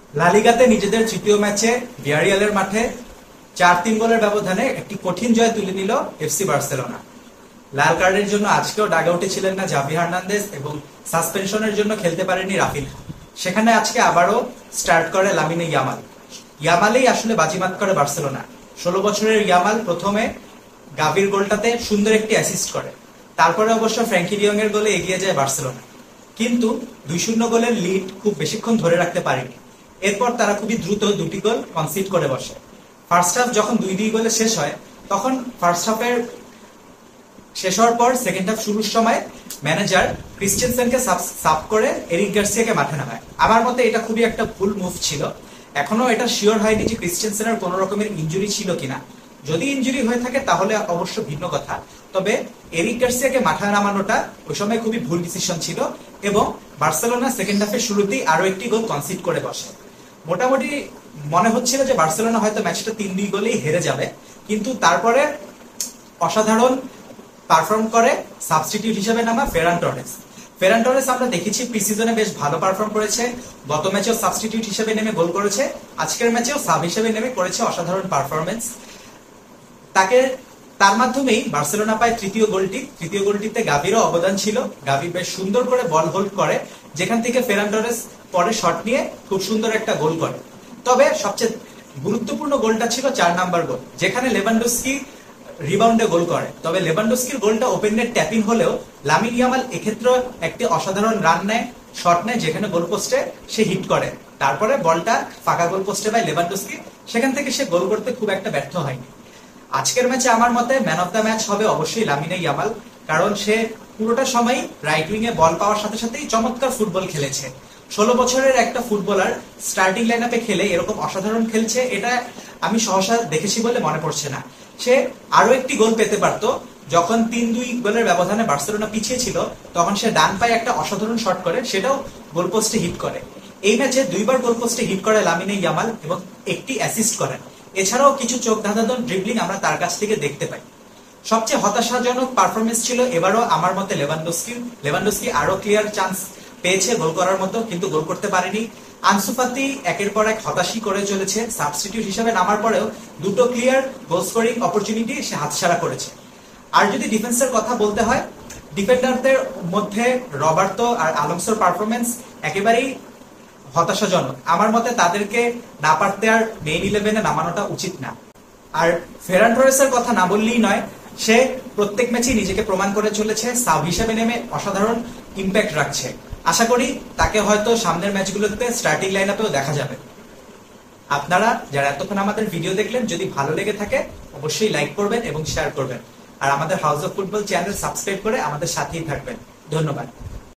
লা লিগাতে নিজেদের তৃতীয় ম্যাচে ভিয়ারিয়ালের মাঠে 4-3 গোলের ব্যবধানে একটি কঠিন জয় তুলে নিল এফসি বার্সেলোনা। লাল কার্ডের জন্য আজকেও ডাগআউটে ছিলেন না জাভি হার্নান্দেজ এবং সাসপেনশনের জন্য খেলতে পারেনি রাফিনহা। সেখানে আজকে আবারও স্টার্ট করে লামিনে ইয়ামাল। ইয়ামালেই আসলে বাজিমাত করে বার্সেলোনা। 16 বছরের ইয়ামাল প্রথমে গাভির গোলটাতে সুন্দর একটি অ্যাসিস্ট করে, তারপরে অবশ্য ফ্র্যাঙ্কি ডিয়ং এর গোলে এগিয়ে যায় বার্সেলোনা, কিন্তু 2-0 গোলের লিড খুব বেশিক্ষণ ধরে রাখতে পারেনি। এরপর তারা খুবই দ্রুত দুটি গোল কনসিড করে বসে। ফার্স্ট হাফ যখন 2-2 গোলে শেষ হয়, তখন ফার্স্ট হাফের শেষ হওয়ার পর সেকেন্ড হাফ শুরুর সময় ম্যানেজার ক্রিস্টেনসেনকে সাব করে এরিক গার্সিয়াকে মাঠে নামায়। আমার মতে এটা খুবই একটা ভুল মুভ ছিল। এখনো এটা শিওর হয়নি যে ক্রিস্টেনসেনের কোন রকমের ইনজুরি ছিল কিনা। যদি ইনজুরি হয়ে থাকে তাহলে অবশ্য ভিন্ন কথা, তবে এরিক গার্সিয়াকে মাঠে নামানোটা ওই সময় খুবই ভুল ডিসিশন ছিল এবং বার্সেলোনা সেকেন্ড হাফের শুরুতেই আরো একটি গোল কনসিড করে বসে। মোটামুটি মনে হচ্ছিল যে বার্সেলোনা হয়তো ম্যাচটা 3-2 গোলেই হেরে যাবে, কিন্তু তারপরে অসাধারণ পারফর্ম করে সাবস্টিটিউট হিসেবে নামা ফেরান টরেস আমরা দেখেছি প্রি সিজনে বেশ ভালো পারফর্ম করেছে। গত ম্যাচেও সাবস্টিটিউট হিসেবে নেমে গোল করেছে, আজকের ম্যাচেও সাব হিসেবে নেমে করেছে অসাধারণ পারফরমেন্স। তার মাধ্যমেই বার্সেলোনা পায় তৃতীয় গোলটিতে গাভিরও অবদান ছিল। গাভি বেশ সুন্দর করে বল হোল্ড করে, যেখান থেকে ফেরান টরেস পরে শট নিয়ে খুব সুন্দর একটা গোল করে। তবে সবচেয়ে গুরুত্বপূর্ণ গোলটা ছিল 4 নাম্বার গোল, যেখানে লেভানডস্কি রিবাউন্ডে গোল করে। তবে লেভানডস্কির গোলটা ওপেন নেট ট্যাপিং হলেও লামিন ইয়ামাল এক্ষেত্রে একটি অসাধারণ রান নেয়, শট নেয়, যেখানে গোল পোস্টে সে হিট করে। তারপরে বলটা ফাঁকা গোল পোস্টে পায় লেভানডস্কি, সেখান থেকে সে গোল করতে খুব একটা ব্যর্থ হয়নি। আজকের ম্যাচে আমার মতে ম্যান অফ দ্য ম্যাচ হবে অবশ্যই লামিনে ইয়ামাল, কারণ সে পুরোটা সময় রাইট উইং এ বল পাওয়ার সাথে সাথেই চমৎকার ফুটবল খেলেছে। 16 বছরের একটা ফুটবলার স্টার্টিং লাইন আপে খেলে এরকম অসাধারণ খেলছে, এটা আমি সহসা দেখেছি বলে মনে পড়ছে না। সে আরো একটি গোল পেতে পারত। যখন 3-2 গোলের ব্যবধানে বার্সেলোনা পিছিয়ে ছিল, তখন সে ডান পায়ে একটা অসাধারণ শট করে, সেটাও গোল পোস্টে হিট করে। এই ম্যাচে 2 বার গোল পোস্টে হিট করে লামিনে ইয়ামাল এবং একটি অ্যাসিস্ট করেন। এছাড়াও কিছু চোখ ধাঁধানো ড্রিবলিং আমরা তার কাছ থেকে দেখতে পাই। সবচেয়ে হতাশাজনক পারফরমেন্স ছিল এবারও আমার মতে লেভানডস্কি আরো ক্লিয়ার চান্স পেয়েছে গোল করার মতো, কিন্তু গোল করতে পারেনি। আনসু ফাতি একের পর এক হতাশই করে চলেছে। সাবস্টিটিউট হিসেবে নামার পরেও দুটো ক্লিয়ার গোল স্কোরিং অপরচুনিটি সে হাতছাড়া করেছে। আর যদি ডিফেন্সের কথা বলতে হয়, ডিফেন্ডারদের মধ্যে রবার্তো আর আলোনসোর পারফরমেন্স একেবারেই হতাশাজনক। আমার মতে তাদেরকে না পারতে আর মেইন 11-এ নামানোটা উচিত না। আর ফেরান টরেসের কথা না বললেই নয়, সে প্রত্যেক ম্যাচেই নিজেকে প্রমাণ করে চলেছে, সাব হিসেবে নেমে অসাধারণ ইম্প্যাক্ট রাখছে। আশা করি তাকে হয়তো সামনের ম্যাচগুলোতে স্টার্টিং লাইন আপেও দেখা যাবে। আপনারা যারা এতক্ষণ আমাদের ভিডিও দেখলেন, যদি ভালো লেগে থাকে অবশ্যই লাইক করবেন এবং শেয়ার করবেন, আর আমাদের house of football channel subscribe করে আমাদের সাথেই থাকবেন। ধন্যবাদ।